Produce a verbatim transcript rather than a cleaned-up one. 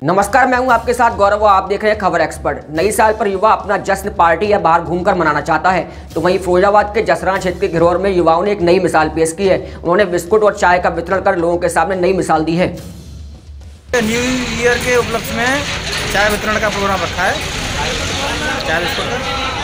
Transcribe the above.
नमस्कार, मैं हूं आपके साथ गौरव। आप देख रहे हैं खबर एक्सपर्ट। नई साल पर युवा अपना जश्न पार्टी या बाहर घूमकर मनाना चाहता है, तो वहीं फिरोजाबाद के जसराना क्षेत्र के घिरौर में युवाओं ने एक नई मिसाल पेश की है। उन्होंने बिस्कुट और चाय का वितरण कर लोगों के सामने नई मिसाल दी है। न्यू ईयर के उपलक्ष्य में चाय वितरण का प्रोग्राम रखा है। चाय बिस्कुट